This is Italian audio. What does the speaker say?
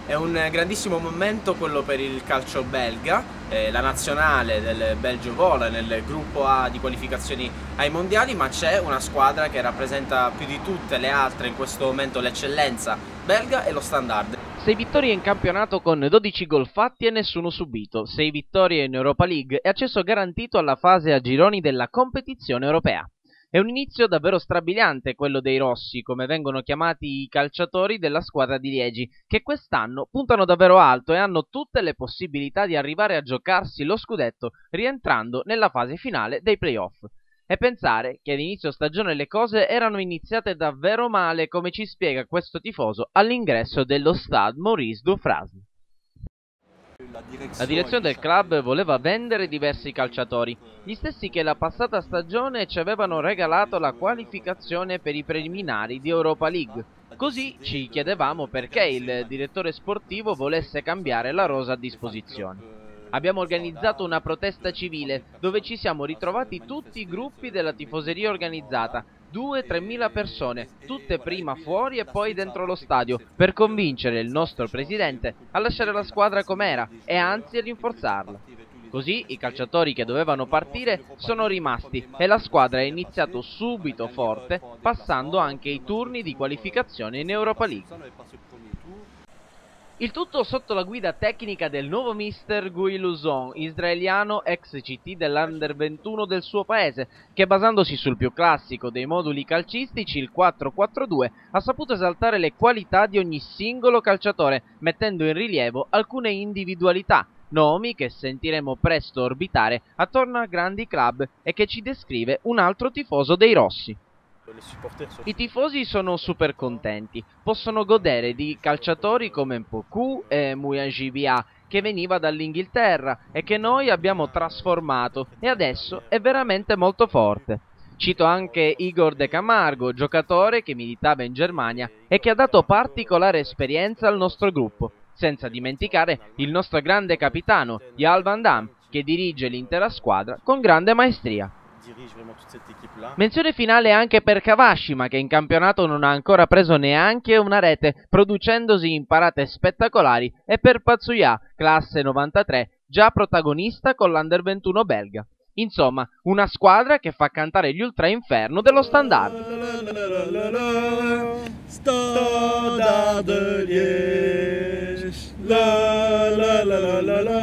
È un grandissimo momento quello per il calcio belga, la nazionale del Belgio vola nel gruppo A di qualificazioni ai mondiali, ma c'è una squadra che rappresenta più di tutte le altre in questo momento l'eccellenza belga e lo Standard. 6 vittorie in campionato con 12 gol fatti e nessuno subito, 6 vittorie in Europa League e accesso garantito alla fase a gironi della competizione europea. È un inizio davvero strabiliante quello dei rossi, come vengono chiamati i calciatori della squadra di Liegi, che quest'anno puntano davvero alto e hanno tutte le possibilità di arrivare a giocarsi lo scudetto rientrando nella fase finale dei playoff. E pensare che ad inizio stagione le cose erano iniziate davvero male, come ci spiega questo tifoso all'ingresso dello Stade Maurice Dufresne. La direzione del club voleva vendere diversi calciatori, gli stessi che la passata stagione ci avevano regalato la qualificazione per i preliminari di Europa League. Così ci chiedevamo perché il direttore sportivo volesse cambiare la rosa a disposizione. Abbiamo organizzato una protesta civile dove ci siamo ritrovati tutti i gruppi della tifoseria organizzata, 2-3 mila persone, tutte prima fuori e poi dentro lo stadio, per convincere il nostro presidente a lasciare la squadra com'era e anzi a rinforzarla. Così i calciatori che dovevano partire sono rimasti e la squadra ha iniziato subito forte, passando anche i turni di qualificazione in Europa League. Il tutto sotto la guida tecnica del nuovo mister Guy Luzon, israeliano ex CT dell'Under 21 del suo paese, che basandosi sul più classico dei moduli calcistici, il 4-4-2, ha saputo esaltare le qualità di ogni singolo calciatore, mettendo in rilievo alcune individualità, nomi che sentiremo presto orbitare attorno a grandi club e che ci descrive un altro tifoso dei rossi. I tifosi sono super contenti, possono godere di calciatori come Mpoku e Mouyanjibia, che veniva dall'Inghilterra e che noi abbiamo trasformato e adesso è veramente molto forte. Cito anche Igor De Camargo, giocatore che militava in Germania e che ha dato particolare esperienza al nostro gruppo, senza dimenticare il nostro grande capitano, Yal Van Damme, che dirige l'intera squadra con grande maestria. Menzione finale anche per Kawashima, che in campionato non ha ancora preso neanche una rete, producendosi in parate spettacolari, e per Patsuya, classe 93, già protagonista con l'Under 21 belga. Insomma, una squadra che fa cantare gli ultra inferno dello Standard. Standard de Liège, la la la la la la.